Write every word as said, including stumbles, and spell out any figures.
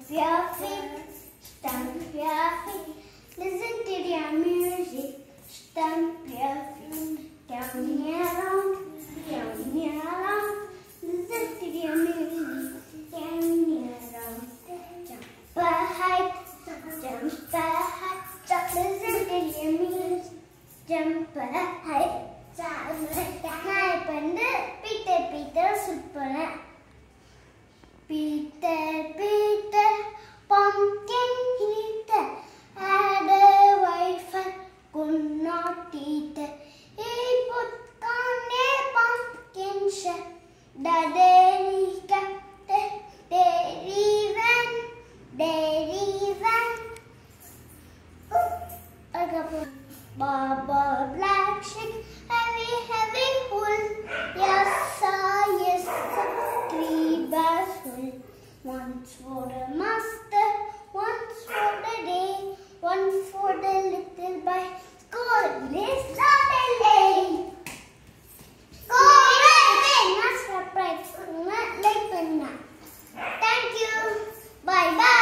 your feet, stamp your feet. Listen to your music, stamp your feet. Turn me around, turn me around. Listen to your music, turn me around. Jump high, jump high. Listen to your music, jump high. நான் இப்போ வந்து Peter Peter சுற்றுறேன். Peter, Peter, pumpkin eater, had a wife and could not eat her. He put on a pumpkin shell, the dairy kept the dairy van, dairy van. Baba black sheep, heavy, heavy wool. Yes, sir, yes, sir, three bags full. Once for the master, once for the day, one for the little boy. School is Saturday. School is not surprise. Not like Thank you. Bye bye.